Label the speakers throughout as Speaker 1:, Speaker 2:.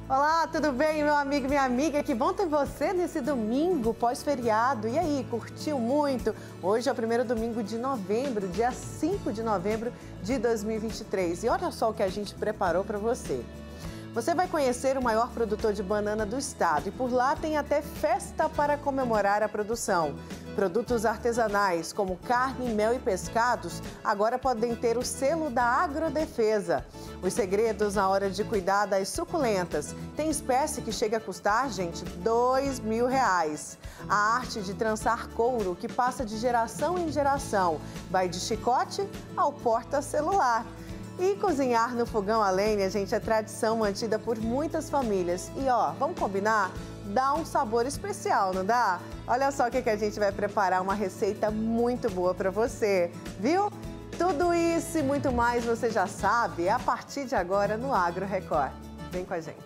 Speaker 1: Olá, tudo bem, meu amigo e minha amiga? Que bom ter você nesse domingo pós-feriado. E aí, curtiu muito? Hoje é o primeiro domingo de novembro, dia 5 de novembro de 2023. E olha só o que a gente preparou para você. Você vai conhecer o maior produtor de banana do estado e por lá tem até festa para comemorar a produção. Produtos artesanais como carne, mel e pescados agora podem ter o selo da Agrodefesa. Os segredos na hora de cuidar das suculentas. Tem espécie que chega a custar, gente, R$2.000. A arte de trançar couro que passa de geração em geração. Vai de chicote ao porta-celular. E cozinhar no fogão a lenha, gente, é tradição mantida por muitas famílias. E ó, vamos combinar? Dá um sabor especial, não dá? Olha só o que a gente vai preparar, uma receita muito boa para você, viu? Tudo isso e muito mais você já sabe a partir de agora no Agro Record. Vem com a gente.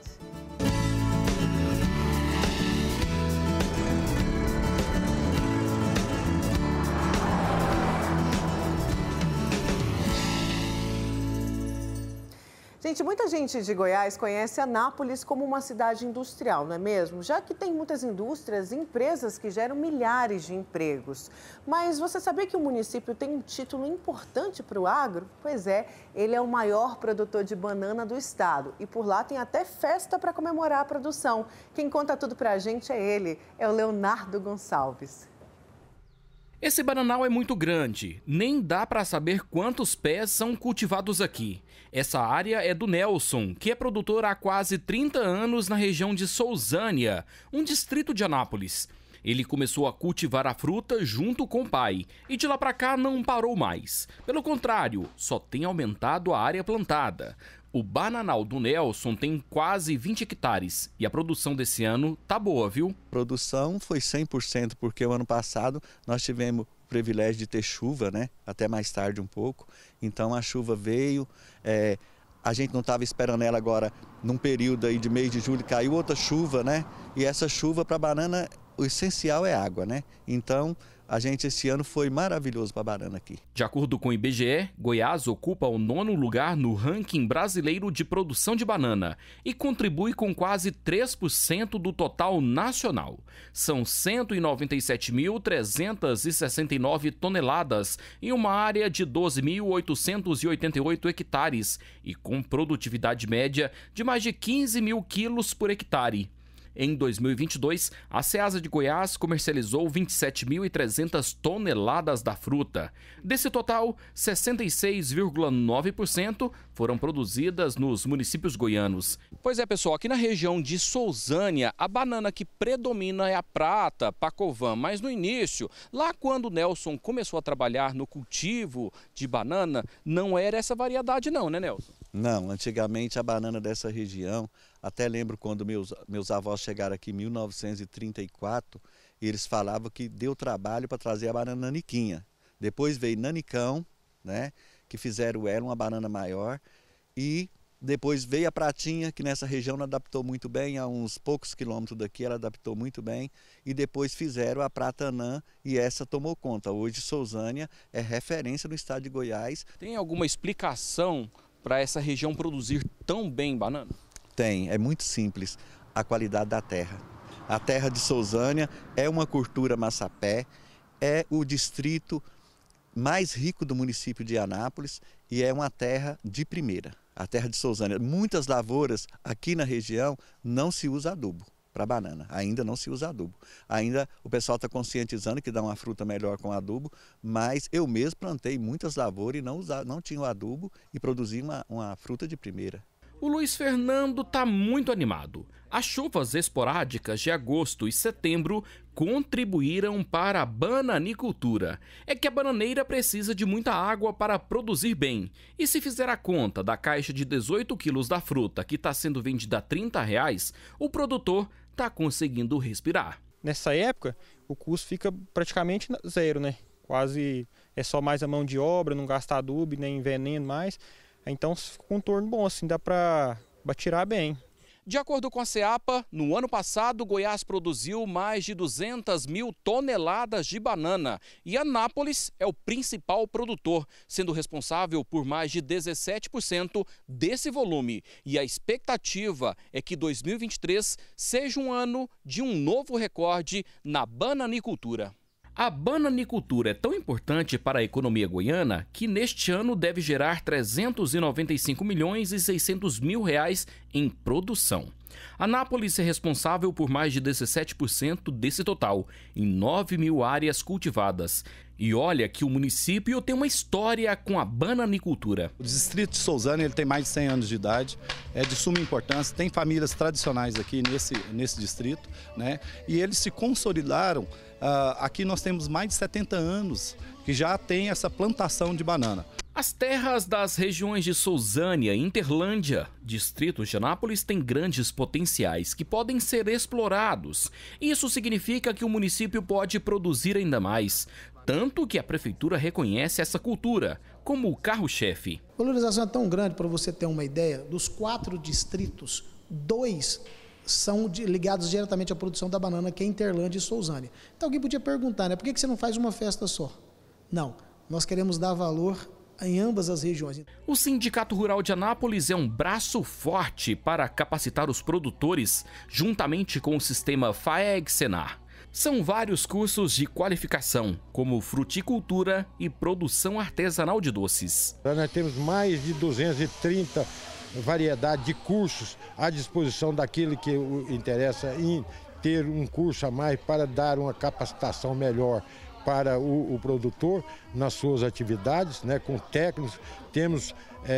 Speaker 1: Gente, muita gente de Goiás conhece Anápolis como uma cidade industrial, não é mesmo? Já que tem muitas indústrias e empresas que geram milhares de empregos. Mas você sabia que o município tem um título importante para o agro? Pois é, ele é o maior produtor de banana do estado. E por lá tem até festa para comemorar a produção. Quem conta tudo para a gente é ele, é o Leonardo Gonçalves.
Speaker 2: Esse bananal é muito grande, nem dá para saber quantos pés são cultivados aqui. Essa área é do Nelson, que é produtor há quase 30 anos na região de Sousânia, um distrito de Anápolis. Ele começou a cultivar a fruta junto com o pai e de lá para cá não parou mais. Pelo contrário, só tem aumentado a área plantada. O bananal do Nelson tem quase 20 hectares e a produção desse ano tá boa, viu?
Speaker 3: A produção foi 100% porque o ano passado nós tivemos o privilégio de ter chuva, né? Até mais tarde um pouco. Então a chuva veio, a gente não estava esperando ela agora num período aí de mês de julho, caiu outra chuva, né? E essa chuva para banana, o essencial é água, né? Então a gente esse ano foi maravilhoso para a banana aqui.
Speaker 2: De acordo com o IBGE, Goiás ocupa o 9º lugar no ranking brasileiro de produção de banana e contribui com quase 3% do total nacional. São 197.369 toneladas em uma área de 12.888 hectares e com produtividade média de mais de 15 mil quilos por hectare. Em 2022, a Ceasa de Goiás comercializou 27.300 toneladas da fruta. Desse total, 66,9% foram produzidas nos municípios goianos. Pois é, pessoal, aqui na região de Sousânia, a banana que predomina é a prata, Pacovan. Mas no início, lá quando o Nelson começou a trabalhar no cultivo de banana, não era essa variedade não, né, Nelson?
Speaker 3: Não, antigamente a banana dessa região, até lembro quando meus avós chegaram aqui em 1934, e eles falavam que deu trabalho para trazer a banana naniquinha. Depois veio nanicão, né, que fizeram ela uma banana maior, e depois veio a pratinha, que nessa região não adaptou muito bem, a uns poucos quilômetros daqui ela adaptou muito bem, e depois fizeram a prata anã e essa tomou conta. Hoje Sousânia é referência no estado de Goiás.
Speaker 2: Tem alguma explicação para essa região produzir tão bem banana?
Speaker 3: Tem, é muito simples, a qualidade da terra. A terra de Sousânia é uma cultura massapé, é o distrito mais rico do município de Anápolis e é uma terra de primeira, a terra de Sousânia. Muitas lavouras aqui na região não se usa adubo para banana, ainda não se usa adubo. Ainda o pessoal está conscientizando que dá uma fruta melhor com adubo, mas eu mesmo plantei muitas lavouras e não tinha o adubo e produzi uma fruta de primeira.
Speaker 2: O Luiz Fernando está muito animado. As chuvas esporádicas de agosto e setembro contribuíram para a bananicultura. É que a bananeira precisa de muita água para produzir bem. E se fizer a conta da caixa de 18 quilos da fruta que está sendo vendida a R$30, o produtor está conseguindo respirar.
Speaker 4: Nessa época, o custo fica praticamente zero, né? Quase é só mais a mão de obra, não gasta adubo, nem veneno mais. Então, com um torno bom, assim, dá para tirar bem.
Speaker 2: De acordo com a Ceapa, no ano passado, Goiás produziu mais de 200 mil toneladas de banana e Anápolis é o principal produtor, sendo responsável por mais de 17% desse volume. E a expectativa é que 2023 seja um ano de um novo recorde na bananicultura. A bananicultura é tão importante para a economia goiana que neste ano deve gerar 395 milhões e 600 mil reais em produção. Anápolis é responsável por mais de 17% desse total, em 9 mil áreas cultivadas. E olha que o município tem uma história com a bananicultura.
Speaker 5: O distrito de Sousânia ele tem mais de 100 anos de idade, é de suma importância, tem famílias tradicionais aqui nesse distrito, né? E eles se consolidaram, aqui nós temos mais de 70 anos que já tem essa plantação de banana.
Speaker 2: As terras das regiões de Sousânia e Interlândia, distritos de Anápolis, têm grandes potenciais que podem ser explorados. Isso significa que o município pode produzir ainda mais, tanto que a prefeitura reconhece essa cultura como o carro-chefe.
Speaker 6: A valorização é tão grande, para você ter uma ideia, dos 4 distritos, 2 são ligados diretamente à produção da banana, que é Interlândia e Sousânia. Então alguém podia perguntar, né, por que você não faz uma festa só? Não, nós queremos dar valor em ambas as regiões.
Speaker 2: O Sindicato Rural de Anápolis é um braço forte para capacitar os produtores, juntamente com o sistema FAEG-Senar. São vários cursos de qualificação, como fruticultura e produção artesanal de doces.
Speaker 7: Nós temos mais de 230 variedades de cursos à disposição daquele que interessa em ter um curso a mais para dar uma capacitação melhor para o produtor nas suas atividades, né, com técnicos. Temos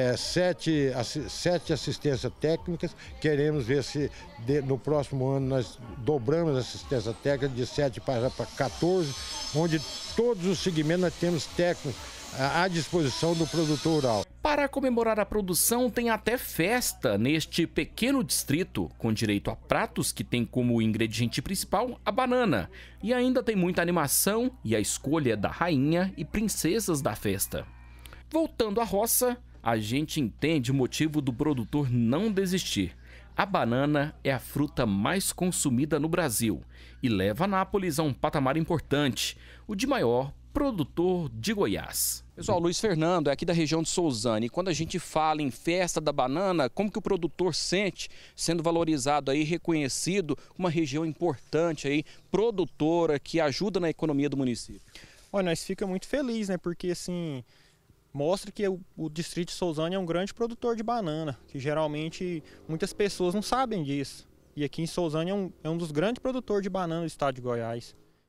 Speaker 7: 7 assistências técnicas, queremos ver se no próximo ano nós dobramos a assistência técnica de 7 para 14, onde todos os segmentos nós temos técnicos à disposição do produtor rural.
Speaker 2: Para comemorar a produção, tem até festa neste pequeno distrito, com direito a pratos que tem como ingrediente principal a banana. E ainda tem muita animação e a escolha da rainha e princesas da festa. Voltando à roça, a gente entende o motivo do produtor não desistir. A banana é a fruta mais consumida no Brasil e leva Anápolis a um patamar importante, o de maior produtor de Goiás. Pessoal, Luiz Fernando é aqui da região de Sousânia, e quando a gente fala em festa da banana, como que o produtor sente sendo valorizado aí, reconhecido, uma região importante aí, produtora, que ajuda na economia do município?
Speaker 4: Olha, nós ficamos muito felizes, né, porque assim, mostra que o distrito de Sousânia é um grande produtor de banana, que geralmente muitas pessoas não sabem disso. E aqui em Sousânia é um dos grandes produtores de banana do estado de Goiás.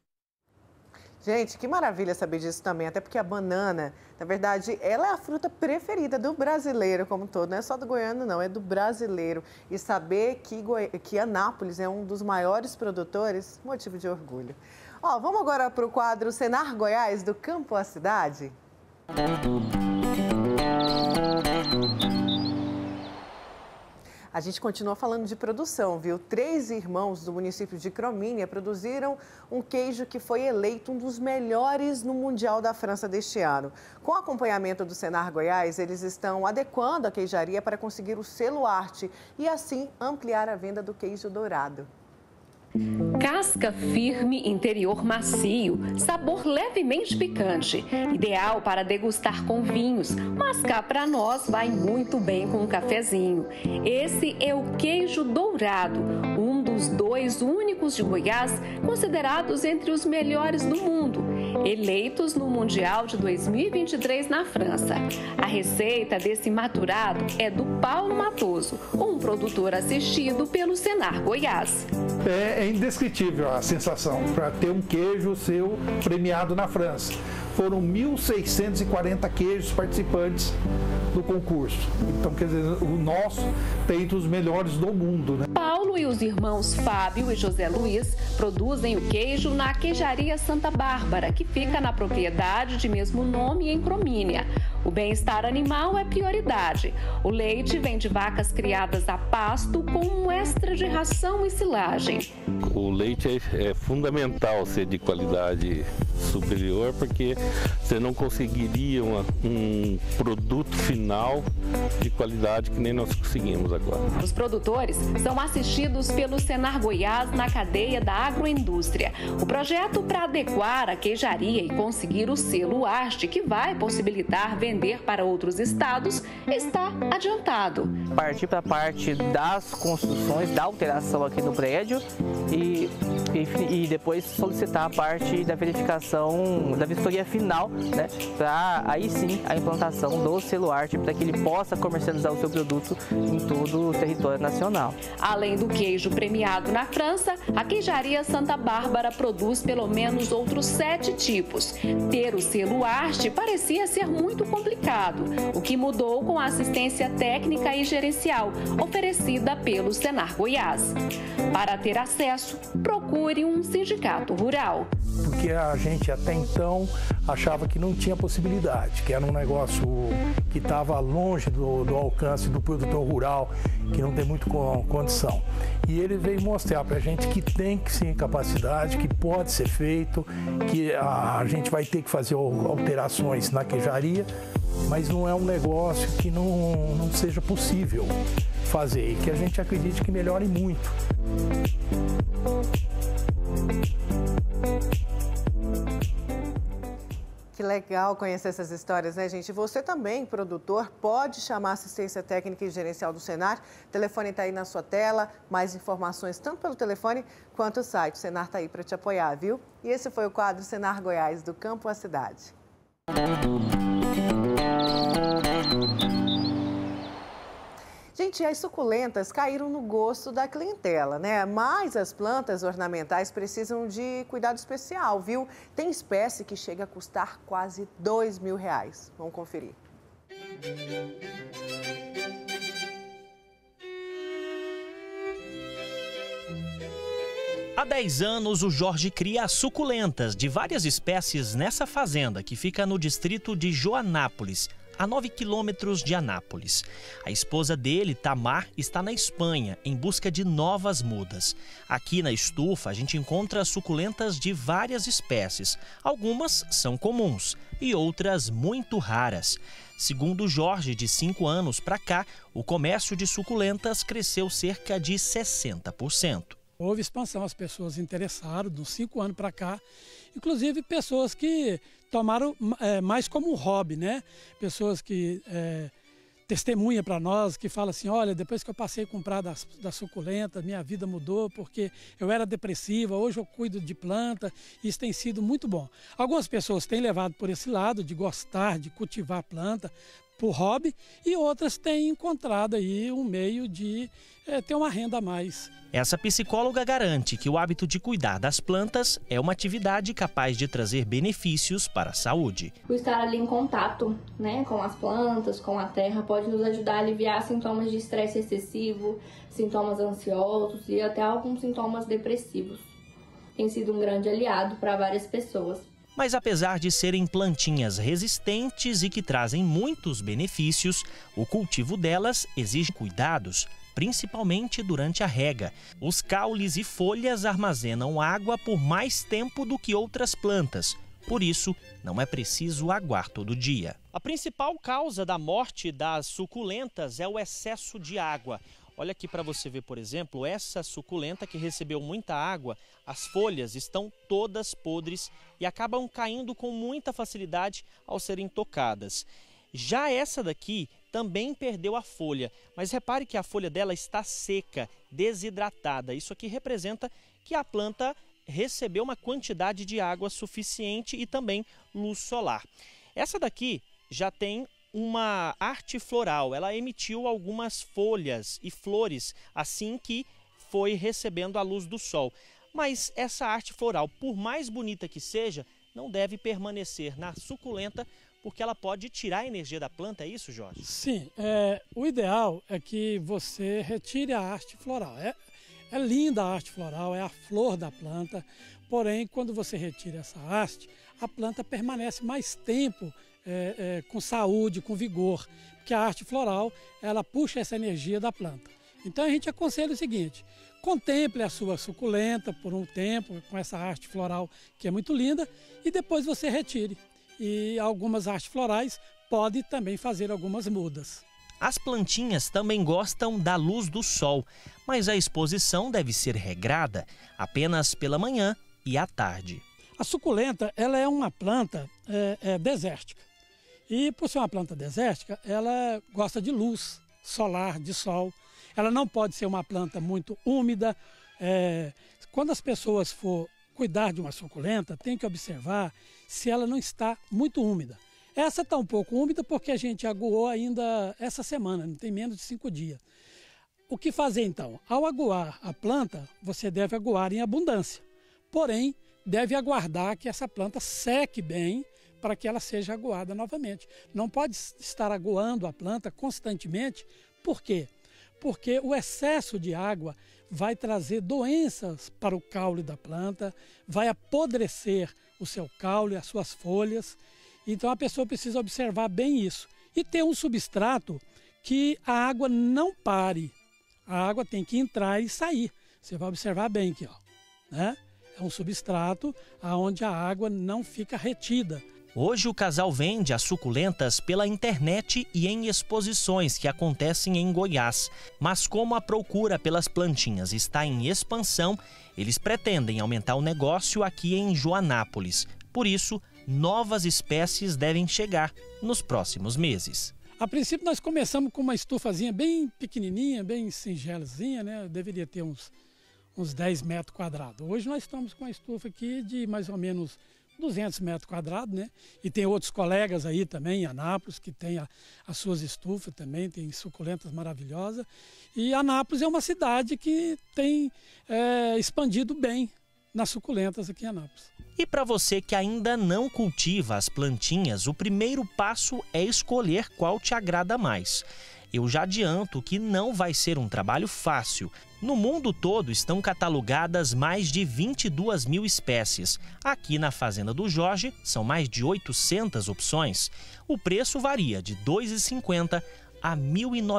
Speaker 1: Gente, que maravilha saber disso também, até porque a banana, na verdade, ela é a fruta preferida do brasileiro como um todo, não é só do goiano não, é do brasileiro. E saber que Anápolis é um dos maiores produtores, motivo de orgulho. Ó, vamos agora para o quadro Senar Goiás, do campo à cidade? A gente continua falando de produção, viu? 3 irmãos do município de Cromínia produziram um queijo que foi eleito um dos melhores no Mundial da França deste ano. Com o acompanhamento do Senar Goiás, eles estão adequando a queijaria para conseguir o selo arte e assim ampliar a venda do queijo dourado.
Speaker 8: Casca firme, interior macio, sabor levemente picante. Ideal para degustar com vinhos, mas cá para nós vai muito bem com um cafezinho. Esse é o queijo dourado, um dos 2 únicos de Goiás considerados entre os melhores do mundo, eleitos no Mundial de 2023 na França. A receita desse maturado é do Paulo Matoso, um produtor assistido pelo Senar Goiás.
Speaker 9: É indescritível a sensação para ter um queijo seu premiado na França. Foram 1.640 queijos participantes do concurso. Então, quer dizer, o nosso tem entre os melhores do mundo, né?
Speaker 8: Paulo e os irmãos Fábio e José Luiz produzem o queijo na Queijaria Santa Bárbara, que fica na propriedade de mesmo nome em Cromínia. O bem-estar animal é prioridade. O leite vem de vacas criadas a pasto com um extra de ração e silagem.
Speaker 10: O leite é fundamental ser de qualidade superior, porque você não conseguiria um produto final de qualidade que nem nós conseguimos agora.
Speaker 8: Os produtores são assistidos pelo Senar Goiás na cadeia da agroindústria. O projeto para adequar a queijaria e conseguir o selo Haste, que vai possibilitar vender para outros estados, está adiantado.
Speaker 11: Partir para a parte das construções, da alteração aqui no prédio e depois solicitar a parte da verificação, da vistoria final, né, para aí sim a implantação do selo Haste, para que ele possa comercializar o seu produto em todo o território nacional.
Speaker 8: Além do queijo premiado na França, a queijaria Santa Bárbara produz pelo menos outros 7 tipos. Ter o selo Haste parecia ser muito complicado, o que mudou com a assistência técnica e gerencial oferecida pelo Senar Goiás. Para ter acesso, procure um sindicato rural.
Speaker 9: Porque a gente até então achava que não tinha possibilidade, que era um negócio que estava longe do alcance do produtor rural, que não tem muito condição. E ele veio mostrar para a gente que tem sim capacidade, que pode ser feito, que a gente vai ter que fazer alterações na queijaria, mas não é um negócio que não seja possível fazer e que a gente acredite que melhore muito.
Speaker 1: Que legal conhecer essas histórias, né, gente? Você também, produtor, pode chamar a assistência técnica e gerencial do Senar. O telefone está aí na sua tela. Mais informações tanto pelo telefone quanto o site. O Senar está aí para te apoiar, viu? E esse foi o quadro Senar Goiás, do campo à cidade. Gente, as suculentas caíram no gosto da clientela, né? Mas as plantas ornamentais precisam de cuidado especial, viu? Tem espécie que chega a custar quase R$2.000. Vamos conferir.
Speaker 12: Há 10 anos, o Jorge cria suculentas de várias espécies nessa fazenda, que fica no distrito de Joanápolis, a 9 quilômetros de Anápolis. A esposa dele, Tamar, está na Espanha, em busca de novas mudas. Aqui na estufa, a gente encontra suculentas de várias espécies. Algumas são comuns e outras muito raras. Segundo o Jorge, de 5 anos para cá, o comércio de suculentas cresceu cerca de 60%.
Speaker 13: Houve expansão, as pessoas interessaram, dos 5 anos para cá, inclusive pessoas que tomaram mais como um hobby, né? Pessoas que testemunham para nós, que falam assim, olha, depois que eu passei a comprar da suculenta, minha vida mudou porque eu era depressiva, hoje eu cuido de planta, isso tem sido muito bom. Algumas pessoas têm levado por esse lado de gostar, de cultivar planta por hobby, e outras têm encontrado aí um meio de ter uma renda a mais.
Speaker 12: Essa psicóloga garante que o hábito de cuidar das plantas é uma atividade capaz de trazer benefícios para a saúde.
Speaker 14: O estar ali em contato, né, com as plantas, com a terra, pode nos ajudar a aliviar sintomas de estresse excessivo, sintomas ansiosos e até alguns sintomas depressivos. Tem sido um grande aliado para várias pessoas.
Speaker 12: Mas apesar de serem plantinhas resistentes e que trazem muitos benefícios, o cultivo delas exige cuidados, principalmente durante a rega. Os caules e folhas armazenam água por mais tempo do que outras plantas. Por isso, não é preciso aguar todo dia. A principal causa da morte das suculentas é o excesso de água. Olha aqui para você ver, por exemplo, essa suculenta que recebeu muita água, as folhas estão todas podres e acabam caindo com muita facilidade ao serem tocadas. Já essa daqui também perdeu a folha, mas repare que a folha dela está seca, desidratada. Isso aqui representa que a planta recebeu uma quantidade de água suficiente e também luz solar. Essa daqui já tem uma arte floral, ela emitiu algumas folhas e flores assim que foi recebendo a luz do sol. Mas essa arte floral, por mais bonita que seja, não deve permanecer na suculenta, porque ela pode tirar a energia da planta, é isso, Jorge?
Speaker 13: Sim, o ideal é que você retire a haste floral. É linda a haste floral, é a flor da planta, porém, quando você retira essa haste, a planta permanece mais tempo com saúde, com vigor, porque a haste floral, ela puxa essa energia da planta. Então a gente aconselha o seguinte, contemple a sua suculenta por um tempo, com essa haste floral que é muito linda, e depois você retire. e algumas artes florais podem também fazer algumas mudas.
Speaker 12: As plantinhas também gostam da luz do sol, mas a exposição deve ser regrada apenas pela manhã e à tarde.
Speaker 13: A suculenta, ela é uma planta desértica. E por ser uma planta desértica, ela gosta de luz solar, de sol. Ela não pode ser uma planta muito úmida. Quando as pessoas for cuidar de uma suculenta, tem que observar se ela não está muito úmida. Essa está um pouco úmida porque a gente aguou ainda essa semana, não tem menos de 5 dias. O que fazer então? Ao aguar a planta, você deve aguar em abundância. Porém, deve aguardar que essa planta seque bem para que ela seja aguada novamente. Não pode estar aguando a planta constantemente. Por quê? Porque o excesso de água vai trazer doenças para o caule da planta, vai apodrecer o seu caule, as suas folhas. Então a pessoa precisa observar bem isso. E ter um substrato que a água não pare. A água tem que entrar e sair. Você vai observar bem aqui, ó, né? É um substrato onde a água não fica retida.
Speaker 12: Hoje o casal vende as suculentas pela internet e em exposições que acontecem em Goiás. Mas como a procura pelas plantinhas está em expansão, eles pretendem aumentar o negócio aqui em Joanápolis. Por isso, novas espécies devem chegar nos próximos meses.
Speaker 13: A princípio nós começamos com uma estufazinha bem pequenininha, bem singelazinha, né? Deveria ter uns 10 metros quadrados. Hoje nós estamos com uma estufa aqui de mais ou menos 200 metros quadrados, né? E tem outros colegas aí também, em Anápolis, que tem as suas estufas também, tem suculentas maravilhosas. E Anápolis é uma cidade que tem expandido bem nas suculentas aqui em Anápolis.
Speaker 12: E para você que ainda não cultiva as plantinhas, o primeiro passo é escolher qual te agrada mais. Eu já adianto que não vai ser um trabalho fácil. No mundo todo estão catalogadas mais de 22 mil espécies. Aqui na Fazenda do Jorge são mais de 800 opções. O preço varia de R$ 2,50 a R$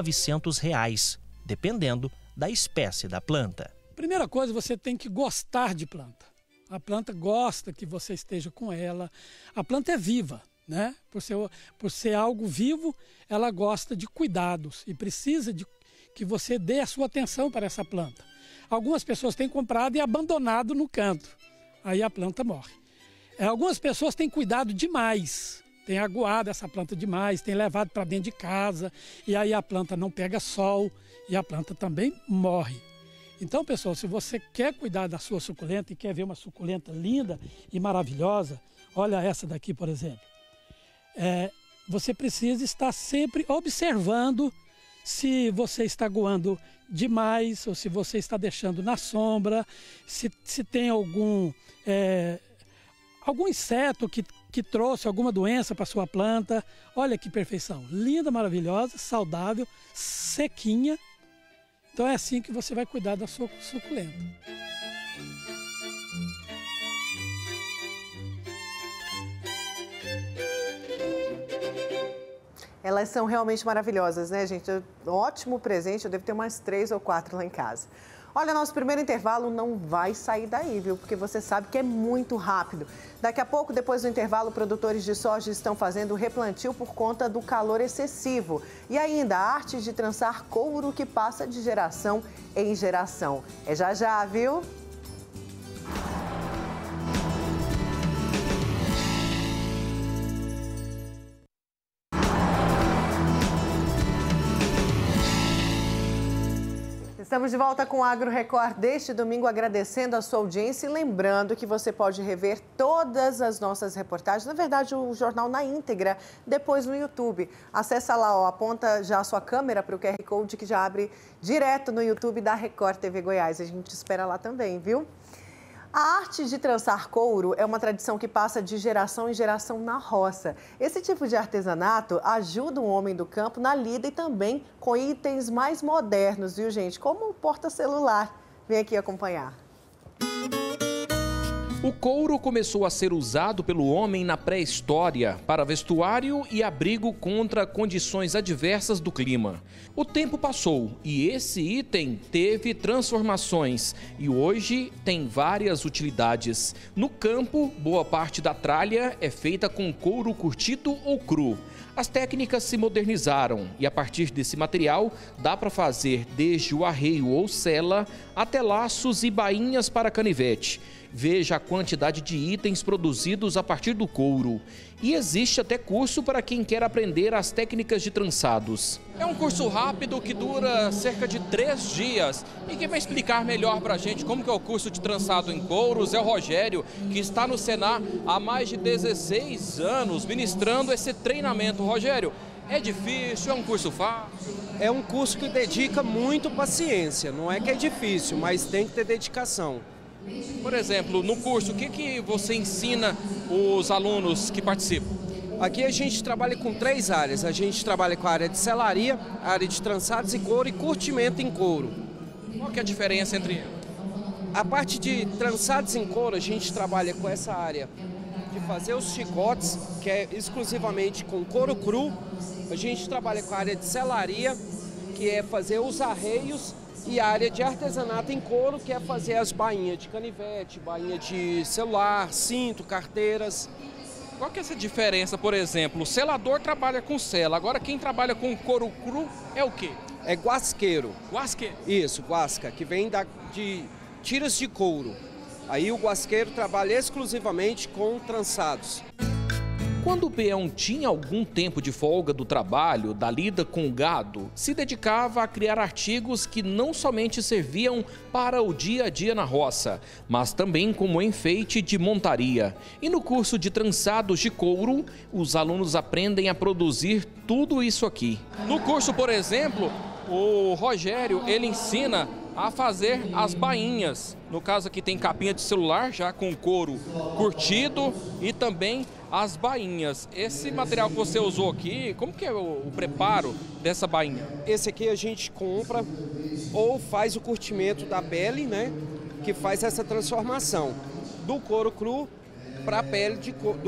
Speaker 12: 1.900, dependendo da espécie da planta.
Speaker 13: Primeira coisa, você tem que gostar de planta. A planta gosta que você esteja com ela. A planta é viva, né? Por ser algo vivo, ela gosta de cuidados e precisa de que você dê a sua atenção para essa planta. Algumas pessoas têm comprado e abandonado no canto, aí a planta morre. Algumas pessoas têm cuidado demais, têm aguado essa planta demais, têm levado para dentro de casa, e aí a planta não pega sol e a planta também morre. Então, pessoal, se você quer cuidar da sua suculenta e quer ver uma suculenta linda e maravilhosa, olha essa daqui, por exemplo. Você precisa estar sempre observando se você está aguando demais ou se você está deixando na sombra, se tem algum inseto que trouxe alguma doença para a sua planta. Olha que perfeição, linda, maravilhosa, saudável, sequinha. Então é assim que você vai cuidar da sua suculenta.
Speaker 1: Elas são realmente maravilhosas, né, gente? Um ótimo presente, eu devo ter umas 3 ou 4 lá em casa. Olha, nosso primeiro intervalo não vai sair daí, viu? Porque você sabe que é muito rápido. Daqui a pouco, depois do intervalo, produtores de soja estão fazendo replantio por conta do calor excessivo. E ainda, a arte de trançar couro que passa de geração em geração. É já já, viu? Estamos de volta com o Agro Record deste domingo, agradecendo a sua audiência e lembrando que você pode rever todas as nossas reportagens, na verdade o jornal na íntegra, depois no YouTube. Acessa lá, ó, aponta já a sua câmera para o QR Code que já abre direto no YouTube da Record TV Goiás. A gente espera lá também, viu? A arte de trançar couro é uma tradição que passa de geração em geração na roça. Esse tipo de artesanato ajuda o homem do campo na lida e também com itens mais modernos, viu, gente? Como o porta-celular. Vem aqui acompanhar.
Speaker 2: O couro começou a ser usado pelo homem na pré-história para vestuário e abrigo contra condições adversas do clima. O tempo passou e esse item teve transformações e hoje tem várias utilidades. No campo, boa parte da tralha é feita com couro curtido ou cru. As técnicas se modernizaram e a partir desse material dá para fazer desde o arreio ou sela até laços e bainhas para canivete. Veja a quantidade de itens produzidos a partir do couro. E existe até curso para quem quer aprender as técnicas de trançados. É um curso rápido que dura cerca de 3 dias. E quem vai explicar melhor para a gente como que é o curso de trançado em couros é o Rogério, que está no Senar há mais de 16 anos ministrando esse treinamento. Rogério, é difícil? É um curso fácil?
Speaker 15: É um curso que dedica muito paciência. Não é que é difícil, mas tem que ter dedicação.
Speaker 2: Por exemplo, no curso, o que você ensina os alunos que participam?
Speaker 15: Aqui a gente trabalha com 3 áreas. A gente trabalha com a área de selaria, a área de trançados em couro e curtimento em couro.
Speaker 2: Qual que é a diferença entre eles?
Speaker 15: A parte de trançados em couro, a gente trabalha com essa área de fazer os chicotes, que é exclusivamente com couro cru. A gente trabalha com a área de selaria, que é fazer os arreios, e a área de artesanato em couro, que é fazer as bainhas de canivete, bainha de celular, cinto, carteiras.
Speaker 2: Qual que é essa diferença, por exemplo? O selador trabalha com sela, agora quem trabalha com couro cru é o quê?
Speaker 15: É guasqueiro.
Speaker 2: Guasqueiro?
Speaker 15: Isso, guasca, que vem de tiras de couro. Aí o guasqueiro trabalha exclusivamente com trançados.
Speaker 2: Quando o peão tinha algum tempo de folga do trabalho, da lida com o gado, se dedicava a criar artigos que não somente serviam para o dia a dia na roça, mas também como enfeite de montaria. E no curso de trançados de couro, os alunos aprendem a produzir tudo isso aqui. No curso, por exemplo, o Rogério, ele ensina a fazer as bainhas. No caso aqui tem capinha de celular, já com couro curtido e também as bainhas. Esse material que você usou aqui, como que é o preparo dessa bainha?
Speaker 15: Esse aqui a gente compra ou faz o curtimento da pele, né? Que faz essa transformação do couro cru para a pele,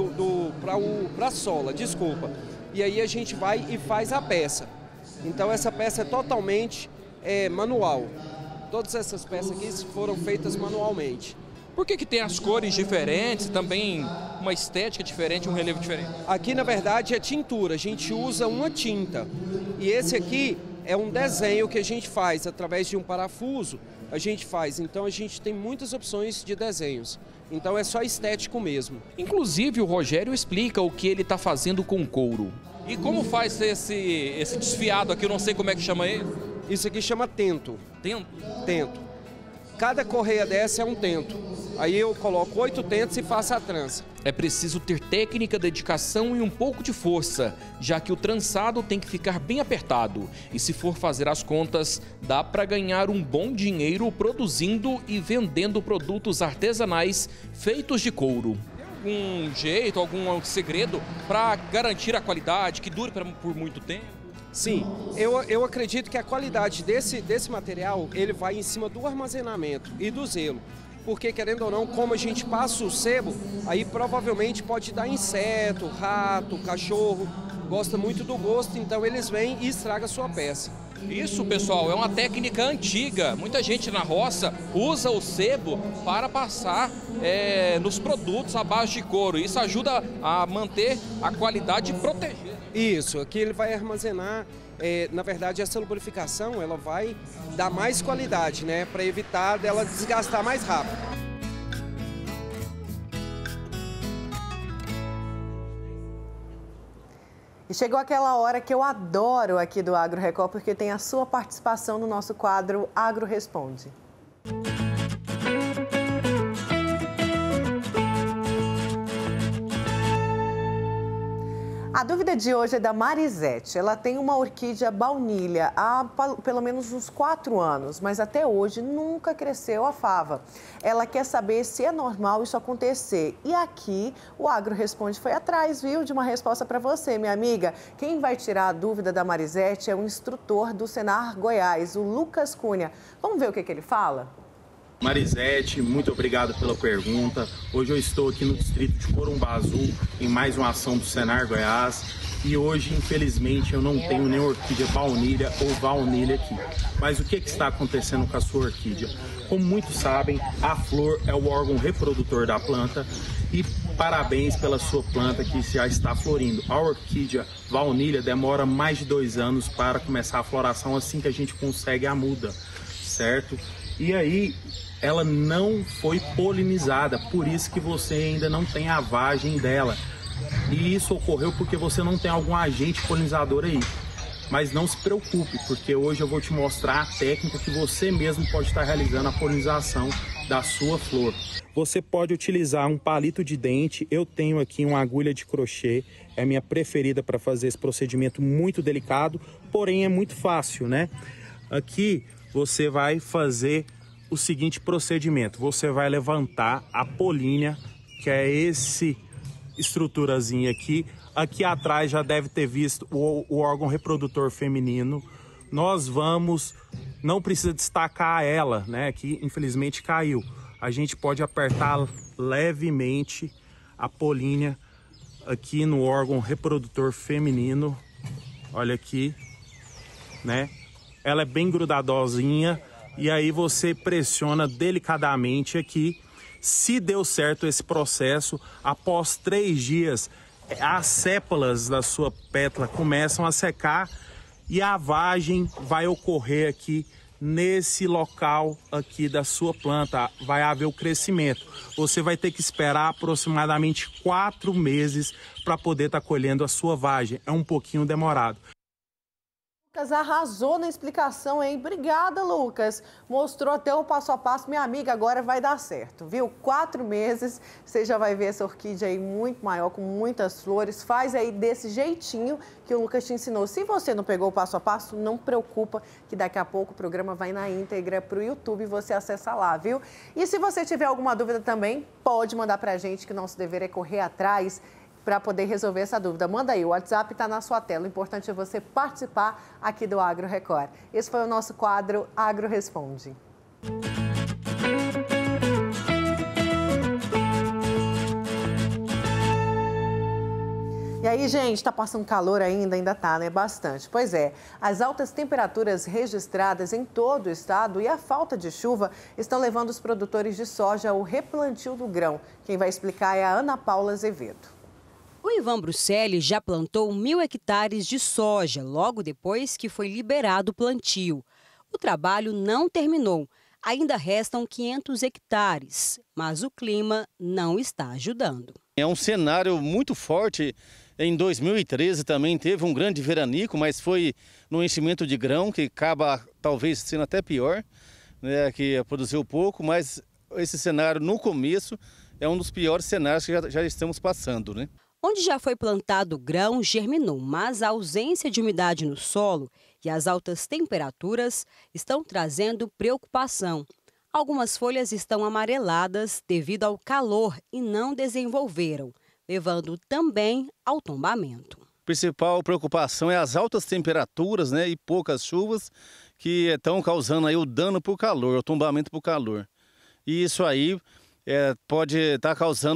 Speaker 15: para a sola, desculpa. E aí a gente vai e faz a peça. Então essa peça é totalmente manual. Todas essas peças aqui foram feitas manualmente.
Speaker 2: Por que tem as cores diferentes, também uma estética diferente, um relevo diferente?
Speaker 15: Aqui, na verdade, é tintura. A gente usa uma tinta. E esse aqui é um desenho que a gente faz através de um parafuso. A gente faz. Então, a gente tem muitas opções de desenhos. Então, é só estético mesmo.
Speaker 2: Inclusive, o Rogério explica o que ele está fazendo com couro. E como faz esse desfiado aqui? Eu não sei como é que chama ele.
Speaker 15: Isso aqui chama tento.
Speaker 2: Tento?
Speaker 15: Tento. Cada correia dessa é um tento. Aí eu coloco 8 tentos e faço a trança.
Speaker 2: É preciso ter técnica, dedicação e um pouco de força, já que o trançado tem que ficar bem apertado. E se for fazer as contas, dá para ganhar um bom dinheiro produzindo e vendendo produtos artesanais feitos de couro. Tem algum jeito, algum segredo para garantir a qualidade, que dure por muito tempo?
Speaker 15: Sim, eu acredito que a qualidade desse material, ele vai em cima do armazenamento e do zelo. Porque, querendo ou não, como a gente passa o sebo, aí provavelmente pode dar inseto, rato, cachorro, gosta muito do gosto, então eles vêm e estragam a sua peça.
Speaker 2: Isso, pessoal, é uma técnica antiga. Muita gente na roça usa o sebo para passar nos produtos à base de couro. Isso ajuda a manter a qualidade e proteger.
Speaker 15: Isso, aqui ele vai armazenar, na verdade essa lubrificação ela vai dar mais qualidade, né, para evitar dela desgastar mais rápido.
Speaker 1: E chegou aquela hora que eu adoro aqui do Agro Record, porque tem a sua participação no nosso quadro Agro Responde. A dúvida de hoje é da Marisete. Ela tem uma orquídea baunilha há pelo menos uns 4 anos, mas até hoje nunca cresceu a fava. Ela quer saber se é normal isso acontecer. E aqui o Agro Responde foi atrás, viu, de uma resposta para você, minha amiga. Quem vai tirar a dúvida da Marisete é o instrutor do Senar Goiás, o Lucas Cunha. Vamos ver o que ele fala?
Speaker 16: Marisete, muito obrigado pela pergunta. Hoje eu estou aqui no distrito de Corumbá Azul, em mais uma ação do Senar Goiás. E hoje, infelizmente, eu não tenho nem orquídea baunilha ou baunilha aqui. Mas o que está acontecendo com a sua orquídea? Como muitos sabem, a flor é o órgão reprodutor da planta. E parabéns pela sua planta que já está florindo. A orquídea baunilha demora mais de 2 anos para começar a floração, assim que a gente consegue a muda, certo? E aí, ela não foi polinizada, por isso que você ainda não tem a vagem dela. E isso ocorreu porque você não tem algum agente polinizador aí. Mas não se preocupe, porque hoje eu vou te mostrar a técnica que você mesmo pode estar realizando a polinização da sua flor. Você pode utilizar um palito de dente, eu tenho aqui uma agulha de crochê, é a minha preferida para fazer esse procedimento muito delicado, porém é muito fácil, né? Aqui você vai fazer o seguinte procedimento, você vai levantar a polínia, que é esse estruturazinha aqui. Aqui atrás já deve ter visto o órgão reprodutor feminino. Nós vamos, não precisa destacar ela, né, que infelizmente caiu. A gente pode apertar levemente a polínia aqui no órgão reprodutor feminino. Olha aqui, né? Ela é bem grudadosinha e aí você pressiona delicadamente aqui. Se deu certo esse processo, após 3 dias, as sépalas da sua pétala começam a secar e a vagem vai ocorrer aqui nesse local aqui da sua planta. Vai haver o crescimento. Você vai ter que esperar aproximadamente 4 meses para poder estar colhendo a sua vagem. É um pouquinho demorado.
Speaker 1: Lucas arrasou na explicação, hein? Obrigada, Lucas. Mostrou até o passo a passo. Minha amiga, agora vai dar certo, viu? 4 meses, você já vai ver essa orquídea aí muito maior, com muitas flores. Faz aí desse jeitinho que o Lucas te ensinou. Se você não pegou o passo a passo, não preocupa, que daqui a pouco o programa vai na íntegra para o YouTube e você acessa lá, viu? E se você tiver alguma dúvida também, pode mandar pra gente, que o nosso dever é correr atrás para poder resolver essa dúvida. Manda aí, o WhatsApp está na sua tela. O importante é você participar aqui do Agro Record. Esse foi o nosso quadro Agro Responde. E aí, gente, está passando calor ainda tá, né? Bastante. Pois é, as altas temperaturas registradas em todo o estado e a falta de chuva estão levando os produtores de soja ao replantio do grão. Quem vai explicar é a Ana Paula Azevedo.
Speaker 17: O Ivan Bruxelli já plantou 1.000 hectares de soja, logo depois que foi liberado o plantio. O trabalho não terminou. Ainda restam 500 hectares, mas o clima não está ajudando.
Speaker 18: É um cenário muito forte. Em 2013 também teve um grande veranico, mas foi no enchimento de grão, que acaba talvez sendo até pior, né, que produziu pouco, mas esse cenário no começo é um dos piores cenários que já estamos passando, né?
Speaker 17: Onde já foi plantado o grão, germinou, mas a ausência de umidade no solo e as altas temperaturas estão trazendo preocupação. Algumas folhas estão amareladas devido ao calor e não desenvolveram, levando também ao tombamento.
Speaker 18: A principal preocupação é as altas temperaturas, né, e poucas chuvas que estão causando aí o dano por calor, o tombamento por calor. E isso aí pode estar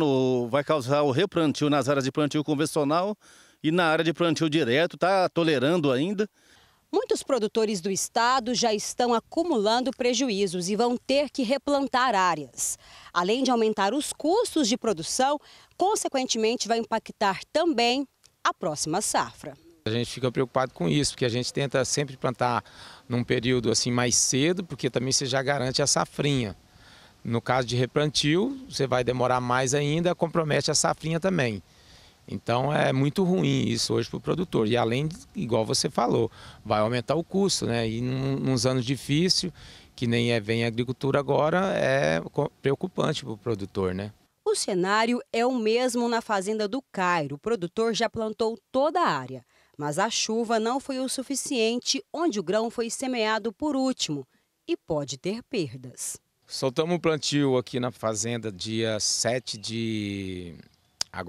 Speaker 18: vai causar o replantio nas áreas de plantio convencional e na área de plantio direto, está tolerando ainda.
Speaker 17: Muitos produtores do estado já estão acumulando prejuízos e vão ter que replantar áreas. Além de aumentar os custos de produção, consequentemente vai impactar também a próxima safra.
Speaker 19: A gente fica preocupado com isso, porque a gente tenta sempre plantar num período assim mais cedo, porque também você já garante a safrinha. No caso de replantio, você vai demorar mais ainda, compromete a safrinha também. Então é muito ruim isso hoje para o produtor. E além, igual você falou, vai aumentar o custo, né? E nos anos difíceis, que nem vem a agricultura agora, é preocupante para o produtor, né?
Speaker 17: O cenário é o mesmo na fazenda do Cairo. O produtor já plantou toda a área, mas a chuva não foi o suficiente, onde o grão foi semeado por último e pode ter perdas.
Speaker 19: Soltamos o plantio aqui na fazenda dia 7 de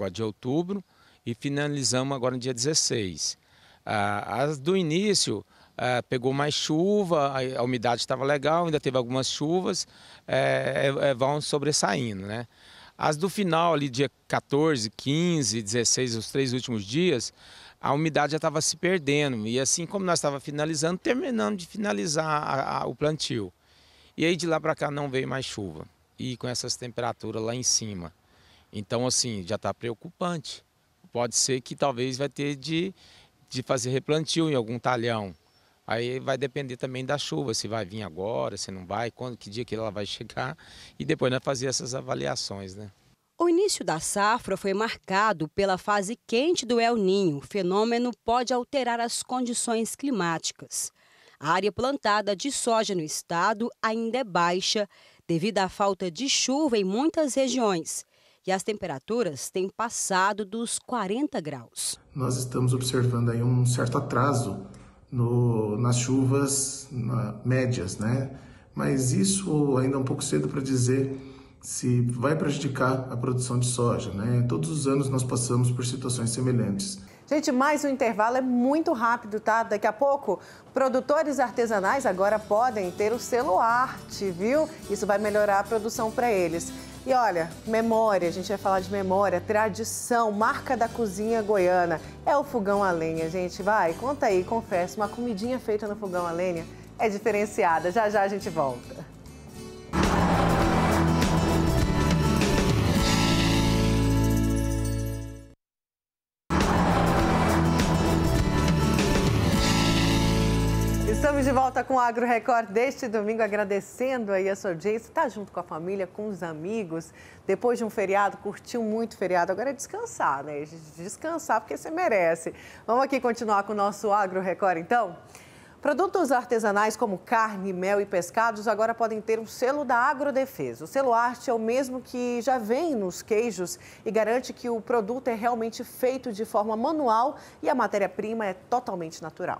Speaker 19: outubro e finalizamos agora no dia 16. As do início pegou mais chuva, a umidade estava legal, ainda teve algumas chuvas, vão sobressaindo, né? As do final, ali dia 14, 15, 16, os 3 últimos dias, a umidade já estava se perdendo. E assim como nós estávamos finalizando, terminando de finalizar o plantio. E aí de lá para cá não veio mais chuva. E com essas temperaturas lá em cima. Então assim, já está preocupante. Pode ser que talvez vai ter de fazer replantio em algum talhão. Aí vai depender também da chuva, se vai vir agora, se não vai, que dia que ela vai chegar. E depois nós fazer essas avaliações, né?
Speaker 17: O início da safra foi marcado pela fase quente do El Niño. O fenômeno pode alterar as condições climáticas. A área plantada de soja no estado ainda é baixa devido à falta de chuva em muitas regiões. E as temperaturas têm passado dos 40 graus.
Speaker 20: Nós estamos observando aí um certo atraso nas chuvas médias, né? Mas isso ainda é um pouco cedo para dizer se vai prejudicar a produção de soja, né? Todos os anos nós passamos por situações semelhantes.
Speaker 1: Gente, mais um intervalo, é muito rápido, tá? Daqui a pouco, produtores artesanais agora podem ter o selo Arte, viu? Isso vai melhorar a produção para eles. E olha, memória, a gente vai falar de memória, tradição, marca da cozinha goiana. É o fogão a lenha, gente. Vai, conta aí, confesso, uma comidinha feita no fogão a lenha é diferenciada. Já já a gente volta. Estamos de volta com o Agro Record deste domingo, agradecendo aí a sua audiência. Está junto com a família, com os amigos. Depois de um feriado, curtiu muito o feriado. Agora é descansar, né? Descansar porque você merece. Vamos aqui continuar com o nosso Agro Record, então? Produtos artesanais como carne, mel e pescados agora podem ter um selo da Agrodefesa. O selo Arte é o mesmo que já vem nos queijos e garante que o produto é realmente feito de forma manual e a matéria-prima é totalmente natural.